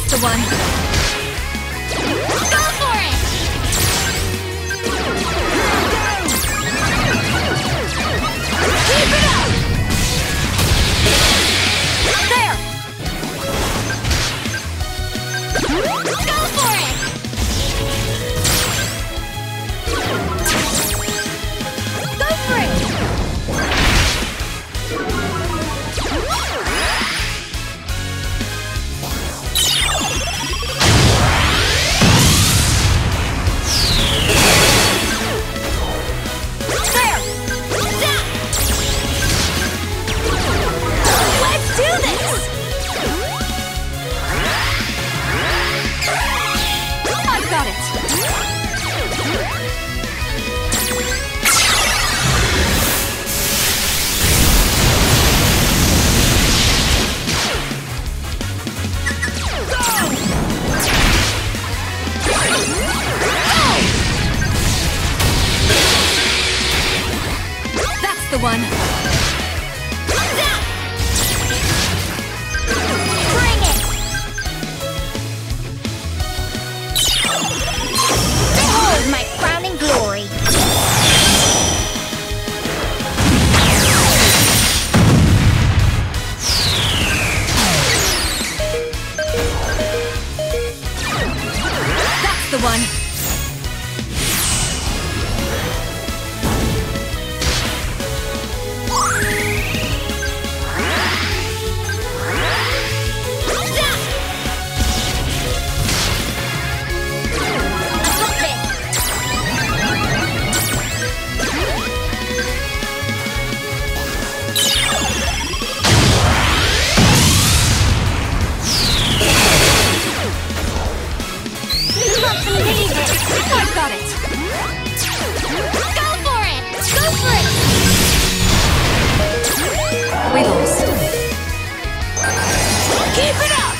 That's the one. Go for it! Keep it up! There! Go for it! Go for it! There! Zap! Let's do this! I've got it! That's the one. Zap! Bring it! Behold my crowning glory! That's the one. Zap! Atop it! I've got it. Go for it! Go for it! We lost. Keep it up!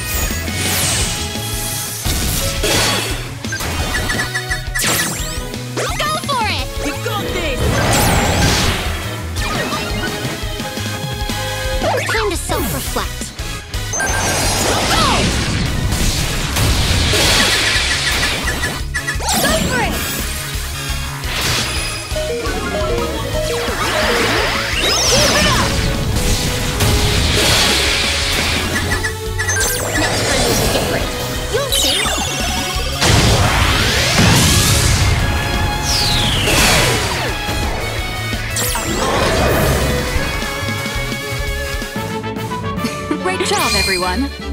Go for it! You got this. Time to self-reflect. Go! Go for it! Keep it up! Next time will be different. You'll see. Great job, everyone.